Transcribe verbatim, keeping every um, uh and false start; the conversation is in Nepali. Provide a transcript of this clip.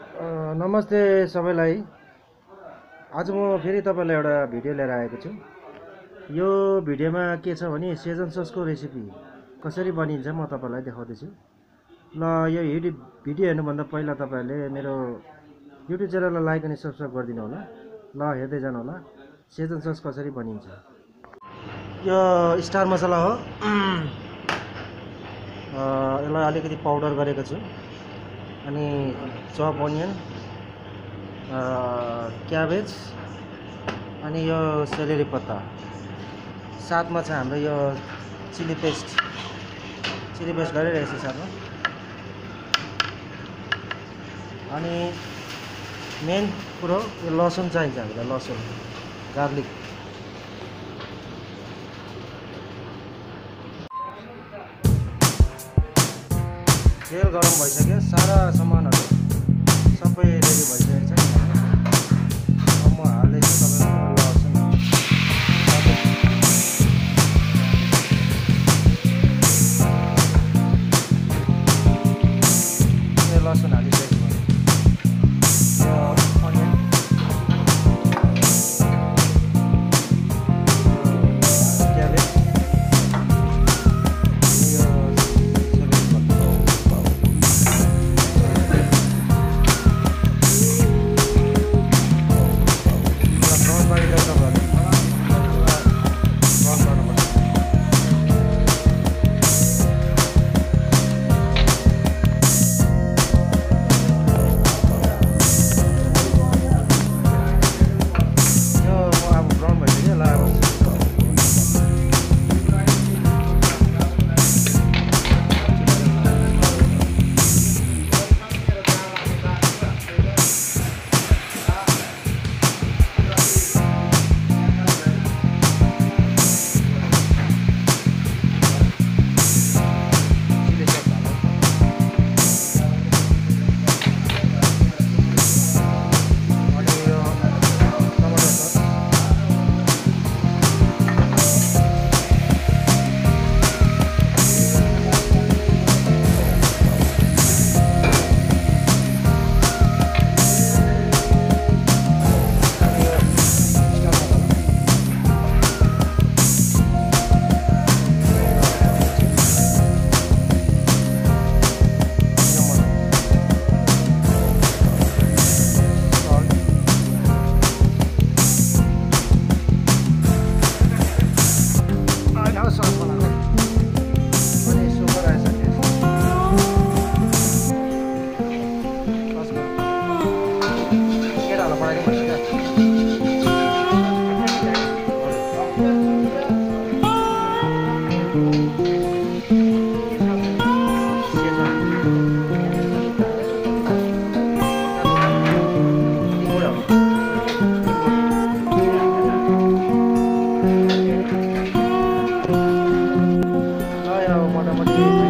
अ, नमस्ते सबैलाई। आज म फेरि तपाईँलाई एउटा भिडियो लिएर आएको छु। यो भिडियोमा के छ भने सेजन ससको रेसिपी कसरी बनिन्छ म तपाईँलाई देखाउँदैछु। ल यो युट्युब भिडियो हेर्नुभन्दा पहिला तपाईँहरूले मेरो युट्युब च्यानललाई लाइक अनि सब्सक्राइब गरिदिनु होला। ल हेर्दै जानु होला सेजन सस कसरी बनिन्छ। यो स्टार मसला हो। अ, यसलाई अलिकति पाउडर गरेको छु। अनि चप अनियन, क्याबेज अनि यो सेलेरी पत्ता, साथमा छ हाम्रो यो चिली पेस्ट चिली पेस्ट गरिरहेको छु साथमा। अनि मेन कुरो यो लसुन चाहिन्छ हामीलाई, लसुन गार्लिक। तेल गरम भइसक्यो, सारा सामानहरू सबै रेडी भइसकेको छ। अब म हाल्दैछु तपाईँको लसुन। यो लसुन हालिसकेको छु। यो अनियन, क्याबेज, यो सेलेरी पत्ता। मोटामोटी